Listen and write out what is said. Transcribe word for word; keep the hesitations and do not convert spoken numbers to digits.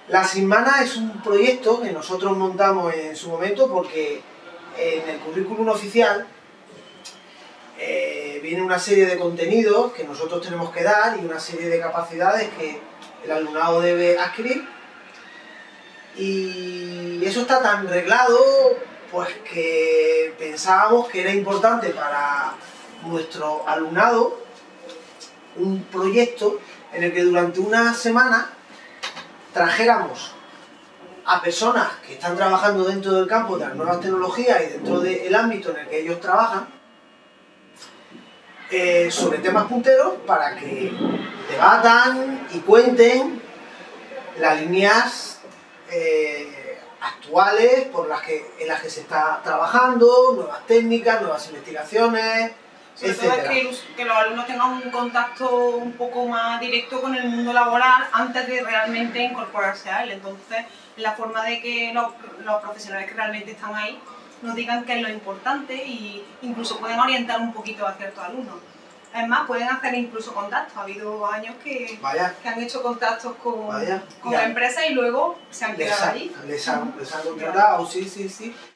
La Semana es un proyecto que nosotros montamos en su momento porque en el currículum oficial eh, viene una serie de contenidos que nosotros tenemos que dar y una serie de capacidades que el alumnado debe adquirir, y eso está tan reglado pues que pensábamos que era importante para nuestro alumnado un proyecto en el que durante una semana trajéramos a personas que están trabajando dentro del campo de las nuevas tecnologías y dentro del ámbito en el que ellos trabajan eh, sobre temas punteros para que debatan y cuenten las líneas eh, actuales por las que, en las que se está trabajando, nuevas técnicas, nuevas investigaciones, sobre todo es que, que los alumnos tengan un contacto un poco más directo con el mundo laboral antes de realmente incorporarse a él. Entonces, la forma de que los, los profesionales que realmente están ahí nos digan qué es lo importante e incluso pueden orientar un poquito a ciertos alumnos. Es más, pueden hacer incluso contactos. Ha habido años que, que han hecho contactos con, con la empresa y luego se han quedado allí. Les han, les han contratado, sí, sí, sí.